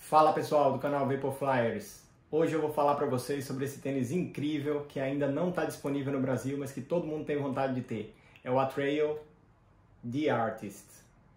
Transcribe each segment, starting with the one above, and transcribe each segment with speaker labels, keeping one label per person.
Speaker 1: Fala pessoal do canal Vaporflyers. Hoje eu vou falar para vocês sobre esse tênis incrível que ainda não está disponível no Brasil, mas que todo mundo tem vontade de ter. É o Atrail The Artist.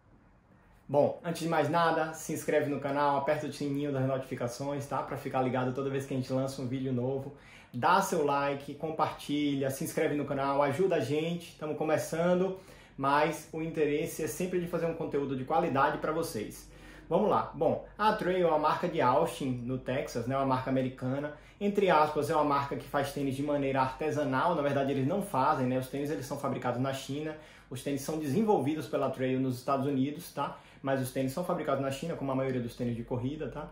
Speaker 1: Bom, antes de mais nada, se inscreve no canal, aperta o sininho das notificações, tá? Para ficar ligado toda vez que a gente lança um vídeo novo. Dá seu like, compartilha, se inscreve no canal, ajuda a gente. Estamos começando, mas o interesse é sempre de fazer um conteúdo de qualidade para vocês. Vamos lá. Bom, a Atrail é uma marca de Austin, no Texas, né? Uma marca americana. Entre aspas, é uma marca que faz tênis de maneira artesanal. Na verdade, eles não fazem, né? Os tênis eles são fabricados na China. Os tênis são desenvolvidos pela Atrail nos Estados Unidos, tá? Mas os tênis são fabricados na China, como a maioria dos tênis de corrida, tá?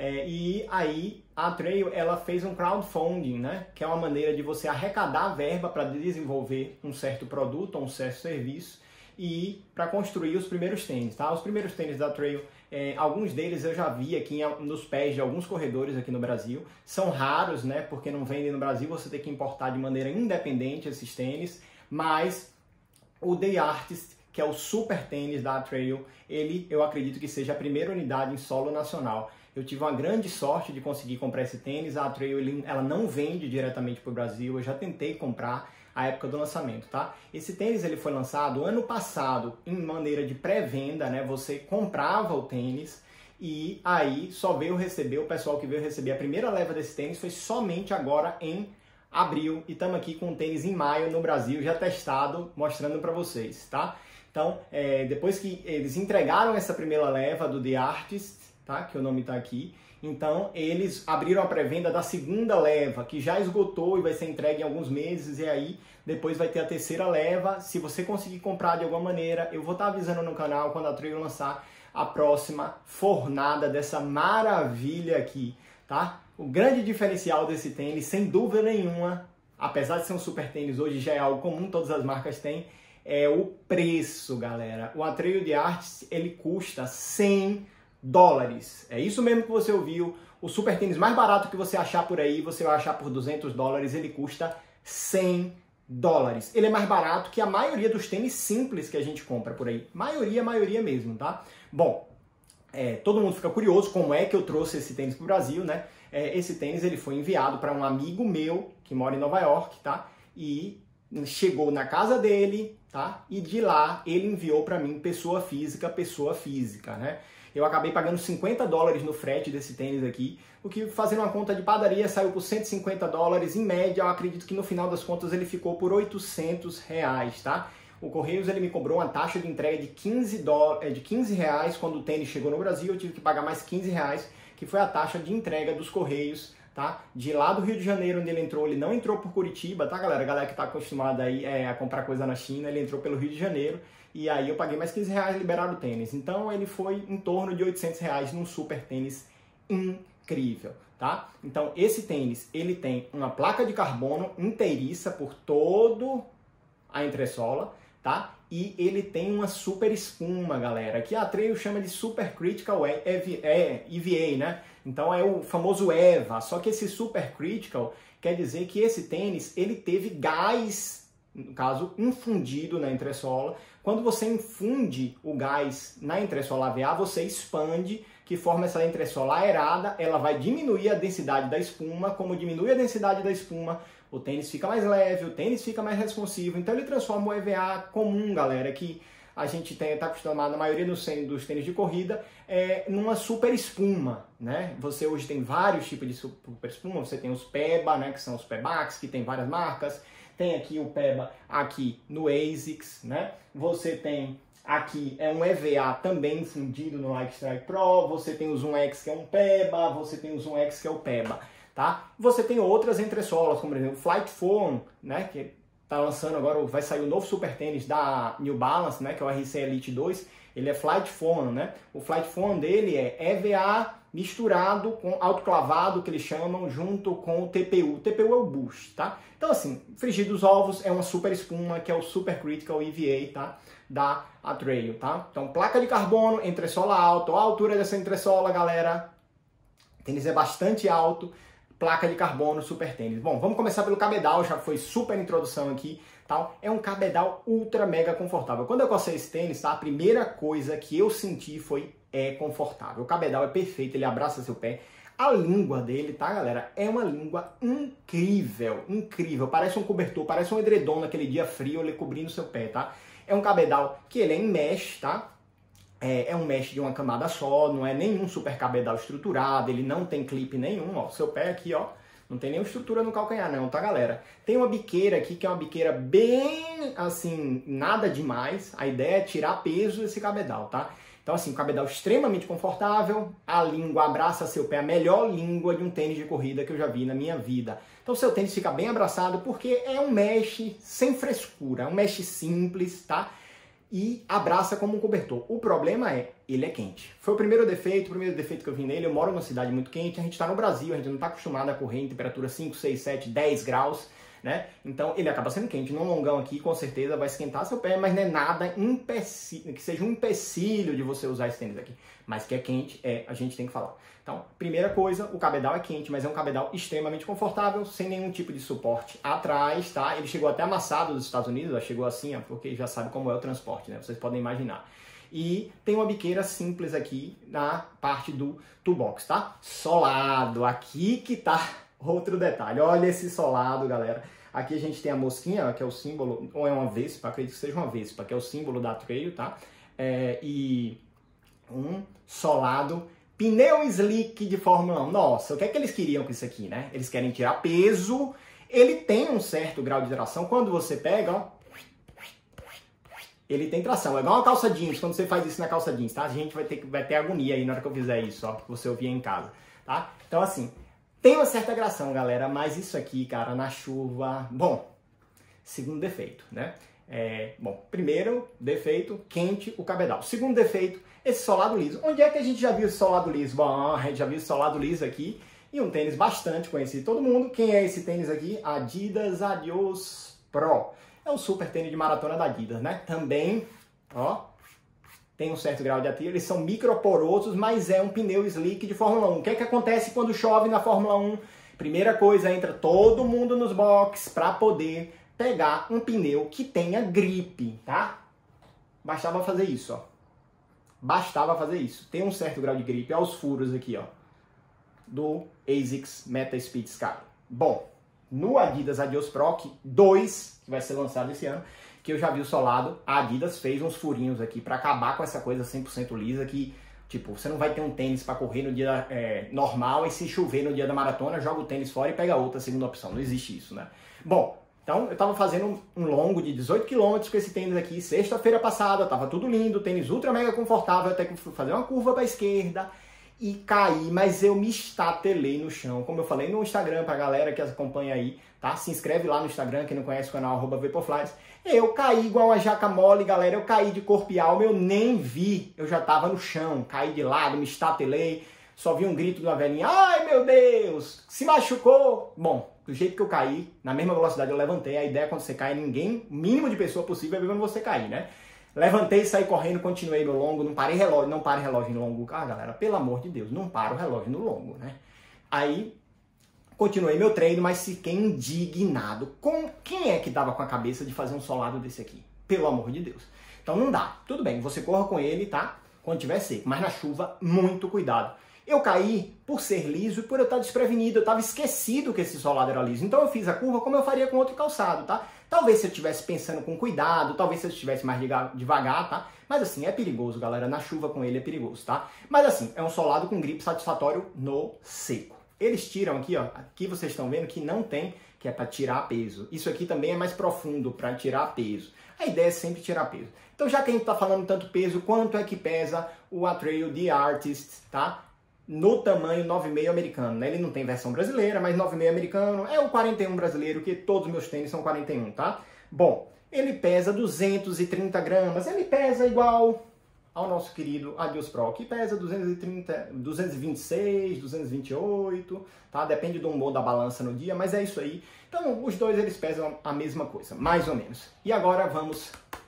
Speaker 1: E aí, a Atrail, ela fez um crowdfunding, né? Que é uma maneira de você arrecadar verba para desenvolver um certo produto ou um certo serviço e para construir os primeiros tênis, tá? Os primeiros tênis da Atrail, alguns deles eu já vi aqui nos pés de alguns corredores aqui no Brasil. São raros, né? Porque não vendem no Brasil, você tem que importar de maneira independente esses tênis. Mas o The Artist, que é o super tênis da Atrail, eu acredito que seja a primeira unidade em solo nacional. Eu tive uma grande sorte de conseguir comprar esse tênis. A Atrail, ela não vende diretamente para o Brasil, eu já tentei comprar a época do lançamento, tá? Esse tênis ele foi lançado ano passado em maneira de pré-venda, né? Você comprava o tênis e aí só veio receber, o pessoal que veio receber a primeira leva desse tênis foi somente agora em abril e estamos aqui com o tênis em maio no Brasil, já testado, mostrando para vocês, tá? Então, depois que eles entregaram essa primeira leva do The Artist, tá? Que o nome está aqui. Então, eles abriram a pré-venda da segunda leva, que já esgotou e vai ser entregue em alguns meses. E aí, depois vai ter a terceira leva. Se você conseguir comprar de alguma maneira, eu vou estar avisando no canal quando a Atrail lançar a próxima fornada dessa maravilha aqui, tá? O grande diferencial desse tênis, sem dúvida nenhuma, apesar de ser um super tênis, hoje já é algo comum, todas as marcas têm, é o preço, galera. O Atrail The Artist, ele custa $100. É isso mesmo que você ouviu. O super tênis mais barato que você achar por aí, você vai achar por $200, ele custa $100. Ele é mais barato que a maioria dos tênis simples que a gente compra por aí. Maioria mesmo, tá? Bom, todo mundo fica curioso como é que eu trouxe esse tênis pro Brasil, né? Esse tênis ele foi enviado para um amigo meu que mora em Nova York, tá? E chegou na casa dele, tá? E de lá ele enviou para mim pessoa física, né? Eu acabei pagando $50 no frete desse tênis aqui, o que fazendo uma conta de padaria saiu por $150. Em média, eu acredito que no final das contas ele ficou por R$800, tá? O Correios ele me cobrou uma taxa de entrega de R$15 quando o tênis chegou no Brasil, eu tive que pagar mais R$15, que foi a taxa de entrega dos Correios, tá? De lá do Rio de Janeiro, onde ele não entrou por Curitiba, tá, galera? A galera que tá acostumada aí a comprar coisa na China, ele entrou pelo Rio de Janeiro. E aí eu paguei mais R$15 liberado o tênis. Então ele foi em torno de R$800 num super tênis incrível, tá? Então esse tênis, ele tem uma placa de carbono inteiriça por todo a entressola, tá? E ele tem uma super espuma, galera, que a Atrail chama de Super Critical EVA, né? Então é o famoso EVA, só que esse Super Critical quer dizer que esse tênis, ele teve gás, no caso, infundido na entressola. Quando você infunde o gás na entressola EVA, você expande, que forma essa entressola aerada, ela vai diminuir a densidade da espuma. Como diminui a densidade da espuma, o tênis fica mais leve, o tênis fica mais responsivo. Então ele transforma o EVA comum, galera, que a gente está acostumado, na maioria dos tênis de corrida, numa super espuma, né? Você hoje tem vários tipos de super espuma, você tem os PEBA, né, que são os PEBAX, que tem várias marcas. Tem aqui o PEBA aqui no ASICS, né? Você tem aqui um EVA também infundido no Nike Strike Pro. Você tem o Zoom X que é um PEBA. Você tem o Zoom X que é o PEBA, tá? Você tem outras entressolas, como por exemplo o Flight Foam, né? Que tá lançando agora, vai sair o novo super tênis da New Balance, né? Que é o RC Elite 2. Ele é Flight Foam, né? O Flight Foam dele é EVA misturado com autoclavado, que eles chamam, junto com o TPU. O TPU é o Boost, tá? Então, assim, frigir dos ovos é uma super espuma, que é o Super Critical EVA, tá? Da Atrail, tá? Então, placa de carbono, entressola alta. Olha a altura dessa entressola, galera. O tênis é bastante alto. Placa de carbono, super tênis. Bom, vamos começar pelo cabedal, já foi super introdução aqui, tal. É um cabedal ultra mega confortável. Quando eu cocei esse tênis, tá? A primeira coisa que eu senti foi é confortável. O cabedal é perfeito, ele abraça seu pé. A língua dele, tá, galera? É uma língua incrível, incrível. Parece um cobertor, parece um edredom naquele dia frio, ele cobrindo seu pé, tá? É um cabedal que ele é em mesh, tá? É um mesh de uma camada só, não é nenhum super cabedal estruturado, ele não tem clipe nenhum, ó. Seu pé aqui, ó, não tem nenhuma estrutura no calcanhar não, tá, galera? Tem uma biqueira aqui, que é uma biqueira bem, assim, nada demais. A ideia é tirar peso desse cabedal, tá? Então, assim, o cabedal extremamente confortável, a língua abraça seu pé, a melhor língua de um tênis de corrida que eu já vi na minha vida. Então, seu tênis fica bem abraçado porque é um mesh sem frescura, é um mesh simples, tá? E abraça como um cobertor. O problema é, ele é quente. Foi o primeiro defeito que eu vi nele. Eu moro numa cidade muito quente, a gente está no Brasil, a gente não está acostumado a correr em temperatura 5, 6, 7, 10 graus, né? Então ele acaba sendo quente. Num longão aqui, com certeza vai esquentar seu pé, mas não é nada que seja um empecilho de você usar esse tênis aqui. Mas que é quente, a gente tem que falar. Então, primeira coisa, o cabedal é quente, mas é um cabedal extremamente confortável, sem nenhum tipo de suporte atrás, tá? Ele chegou até amassado dos Estados Unidos, chegou assim, ó, porque já sabe como é o transporte, né? Vocês podem imaginar. E tem uma biqueira simples aqui na parte do toolbox, tá? Solado, aqui que tá outro detalhe. Olha esse solado, galera. Aqui a gente tem a mosquinha, que é o símbolo, ou é uma vespa, acredito que seja uma vespa, que é o símbolo da trail, tá? E um solado, pneu slick de Fórmula 1. Nossa, o que é que eles queriam com isso aqui, né? Eles querem tirar peso, ele tem um certo grau de tração, quando você pega, ó, ele tem tração, é igual uma calça jeans, quando você faz isso na calça jeans, tá? A gente vai ter agonia aí na hora que eu fizer isso, ó, que você ouvir em casa, tá? Então assim, tem uma certa gração, galera, mas isso aqui, cara, na chuva... Bom, segundo defeito, né? Primeiro defeito, quente o cabedal. Segundo defeito, esse solado liso. Onde é que a gente já viu esse solado liso? Bom, a gente já viu esse solado liso aqui e um tênis bastante conhecido de todo mundo. Quem é esse tênis aqui? Adidas Adios Pro. É o super tênis de maratona da Adidas, né? Também, ó, tem um certo grau de atrito, eles são microporosos, mas é um pneu slick de Fórmula 1. O que é que acontece quando chove na Fórmula 1? Primeira coisa, entra todo mundo nos boxes para poder pegar um pneu que tenha gripe, tá? Bastava fazer isso, ó. Bastava fazer isso. Tem um certo grau de gripe, olha os furos aqui, ó, do ASICS Meta Speed Sky. Bom, no Adidas Adios Pro 2, que vai ser lançado esse ano, que eu já vi o solado, a Adidas fez uns furinhos aqui para acabar com essa coisa 100% lisa que, tipo, você não vai ter um tênis para correr no dia normal e se chover no dia da maratona, joga o tênis fora e pega outra segunda opção. Não existe isso, né? Bom, então eu tava fazendo um longo de 18 km com esse tênis aqui, sexta-feira passada, tava tudo lindo, tênis ultra mega confortável, até que fui fazer uma curva para a esquerda e caí, mas eu me estatelei no chão. Como eu falei no Instagram pra galera que acompanha aí, tá? Se inscreve lá no Instagram, quem não conhece o canal, @vaporflies. Eu caí igual uma jaca mole, galera, eu caí de corpo e alma, eu nem vi, eu já tava no chão, caí de lado, me estatelei, só vi um grito de uma velhinha, ai meu Deus, se machucou. Bom, do jeito que eu caí, na mesma velocidade eu levantei, a ideia é quando você cai, ninguém, o mínimo de pessoa possível é ver quando você cair, né? Levantei, saí correndo, continuei meu longo, não parei relógio, não para relógio em longo. Ah, galera, pelo amor de Deus, não para o relógio no longo, né? Aí, continuei meu treino, mas fiquei indignado. Com quem é que dava com a cabeça de fazer um solado desse aqui? Pelo amor de Deus. Então não dá. Tudo bem, você corra com ele, tá? Quando tiver seco. Mas na chuva, muito cuidado. Eu caí por ser liso e por eu estar desprevenido. Eu estava esquecido que esse solado era liso. Então eu fiz a curva como eu faria com outro calçado, tá? Talvez se eu estivesse pensando com cuidado, talvez se eu estivesse mais devagar, tá? Mas assim, é perigoso, galera. Na chuva com ele é perigoso, tá? Mas assim, é um solado com grip satisfatório no seco. Eles tiram aqui, ó. Aqui vocês estão vendo que não tem, que é para tirar peso. Isso aqui também é mais profundo, para tirar peso. A ideia é sempre tirar peso. Então, já que a gente está falando tanto peso, quanto é que pesa o Atreyu The Artist, tá? No tamanho 9,5 americano, né? Ele não tem versão brasileira, mas 9,5 americano é o 41 brasileiro, que todos os meus tênis são 41, tá? Bom, ele pesa 230 gramas, ele pesa igual ao nosso querido Adios Pro, que pesa 230, 226, 228, tá? Depende do humor da balança no dia, mas é isso aí. Então, os dois eles pesam a mesma coisa, mais ou menos. E agora vamos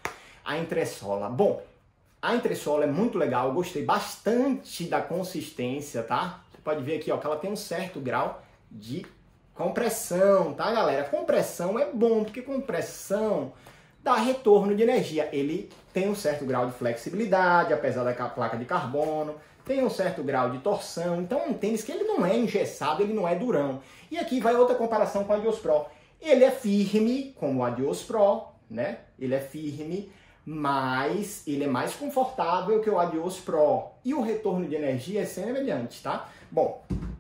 Speaker 1: à entressola. Bom, a entressola é muito legal, eu gostei bastante da consistência, tá? Você pode ver aqui, ó, que ela tem um certo grau de compressão, tá, galera? Compressão é bom, porque compressão dá retorno de energia. Ele tem um certo grau de flexibilidade, apesar da placa de carbono, tem um certo grau de torção. Então é um tênis que ele não é engessado, ele não é durão. E aqui vai outra comparação com o Adios Pro. Ele é firme, como o Adios Pro, né? Ele é firme, mas ele é mais confortável que o Adios Pro. E o retorno de energia é semelhante, tá? Bom,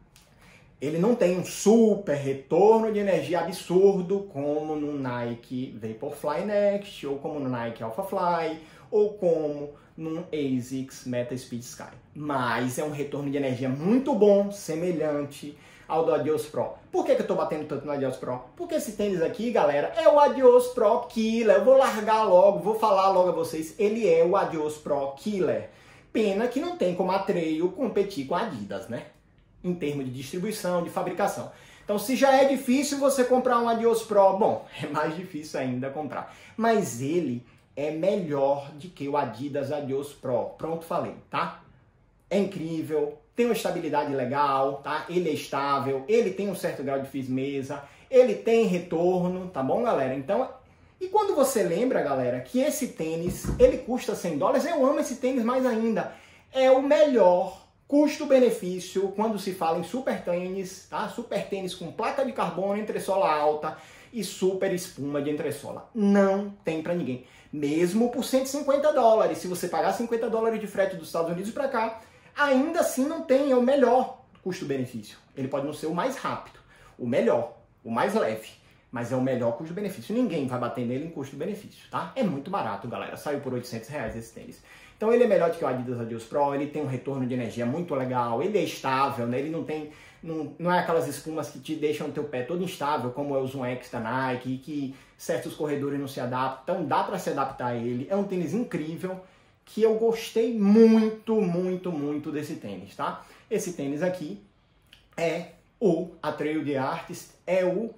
Speaker 1: ele não tem um super retorno de energia absurdo como no Nike Vaporfly Next, ou como no Nike Alphafly, ou como no ASICS Metaspeed Sky. Mas é um retorno de energia muito bom, semelhante ao do Adios Pro. Por que eu estou batendo tanto no Adios Pro? Porque esse tênis aqui, galera, é o Adios Pro Killer. Eu vou largar logo, vou falar logo a vocês, ele é o Adios Pro Killer. Pena que não tem como a Trail competir com a Adidas, né? Em termos de distribuição, de fabricação. Então, se já é difícil você comprar um Adios Pro, bom, é mais difícil ainda comprar. Mas ele é melhor do que o Adidas Adios Pro. Pronto, falei, tá? É incrível, tem uma estabilidade legal, tá? Ele é estável, ele tem um certo grau de firmeza, ele tem retorno, tá bom, galera? Então, e quando você lembra, galera, que esse tênis, ele custa $100, eu amo esse tênis mais ainda. É o melhor custo-benefício quando se fala em super tênis, tá? Super tênis com placa de carbono, entressola alta e super espuma de entressola. Não tem pra ninguém. Mesmo por $150, se você pagar $50 de frete dos Estados Unidos para cá, ainda assim não tem, é o melhor custo-benefício. Ele pode não ser o mais rápido, o melhor, o mais leve, mas é o melhor custo-benefício. Ninguém vai bater nele em custo-benefício, tá? É muito barato, galera. Saiu por R$800 esse tênis. Então ele é melhor do que o Adidas Adios Pro, ele tem um retorno de energia muito legal, ele é estável, né? Ele não tem, não é aquelas espumas que te deixam o teu pé todo instável, como é o Zoom X da Nike, que certos corredores não se adaptam. Então dá para se adaptar a ele. É um tênis incrível, que eu gostei muito, muito, muito desse tênis, tá? Esse tênis aqui é o Trail The Artist, é o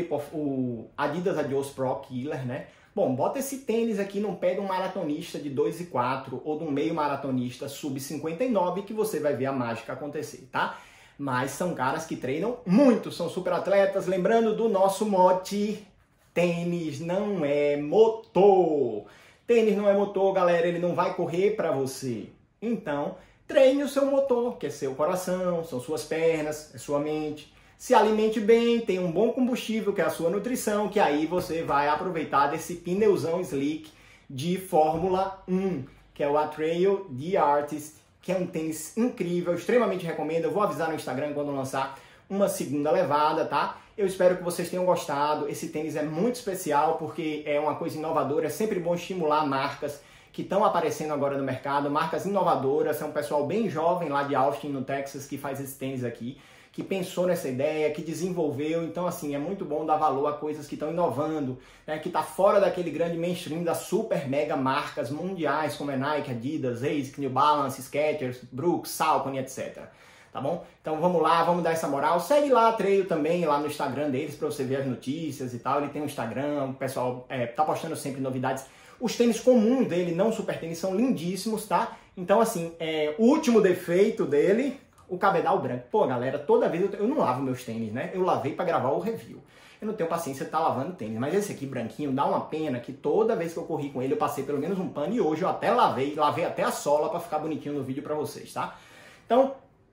Speaker 1: Adidas Adios Pro Killer, né? Bom, bota esse tênis aqui no pé de um maratonista de 2,4 ou de um meio maratonista sub-59 que você vai ver a mágica acontecer, tá? Mas são caras que treinam muito, são super atletas. Lembrando do nosso mote, tênis não é motor. Tênis não é motor, galera, ele não vai correr para você. Então, treine o seu motor, que é seu coração, são suas pernas, é sua mente. Se alimente bem, tenha um bom combustível, que é a sua nutrição, que aí você vai aproveitar desse pneuzão slick de Fórmula 1, que é o Trail The Artist, que é um tênis incrível, extremamente recomendo. Eu vou avisar no Instagram quando lançar uma segunda levada, tá? Eu espero que vocês tenham gostado. Esse tênis é muito especial porque é uma coisa inovadora. É sempre bom estimular marcas que estão aparecendo agora no mercado, marcas inovadoras. É um pessoal bem jovem lá de Austin, no Texas, que faz esse tênis aqui, que pensou nessa ideia, que desenvolveu. Então, assim, é muito bom dar valor a coisas que estão inovando, né? Que está fora daquele grande mainstream das super mega marcas mundiais, como é Nike, Adidas, ASICS, New Balance, Skechers, Brooks, Saucony, etc. Tá bom? Então vamos lá, vamos dar essa moral. Segue lá a Trail também, lá no Instagram deles, para você ver as notícias e tal. Ele tem um Instagram, o pessoal tá postando sempre novidades. Os tênis comuns dele, não super tênis, são lindíssimos, tá? Então, assim, o último defeito dele, o cabedal branco. Pô, galera, toda vez eu não lavo meus tênis, né? Eu lavei para gravar o review. Eu não tenho paciência de estar lavando tênis, mas esse aqui branquinho dá uma pena que toda vez que eu corri com ele eu passei pelo menos um pano e hoje eu até lavei até a sola para ficar bonitinho no vídeo para vocês, tá? Então,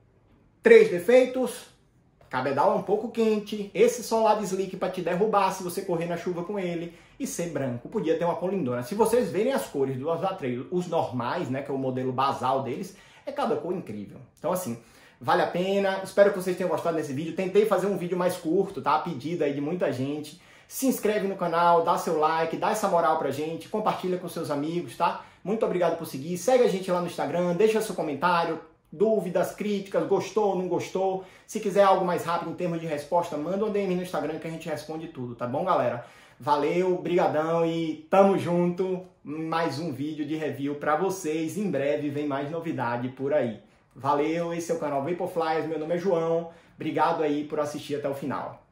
Speaker 1: 3 defeitos: cabedal é um pouco quente, esse solado slick para te derrubar se você correr na chuva com ele, e ser branco. Podia ter uma cor lindona. Se vocês verem as cores do Trail, os normais, né, que é o modelo basal deles, é cada cor incrível. Então, assim, vale a pena. Espero que vocês tenham gostado desse vídeo. Tentei fazer um vídeo mais curto, tá? A pedido aí de muita gente. Se inscreve no canal, dá seu like, dá essa moral pra gente, compartilha com seus amigos, tá? Muito obrigado por seguir. Segue a gente lá no Instagram, deixa seu comentário, dúvidas, críticas, gostou, não gostou. Se quiser algo mais rápido em termos de resposta, manda um DM no Instagram que a gente responde tudo, tá bom, galera? Valeu, brigadão e tamo junto. Mais um vídeo de review pra vocês. Em breve vem mais novidade por aí. Valeu, esse é o canal Vaporflies, meu nome é João. Obrigado aí por assistir até o final.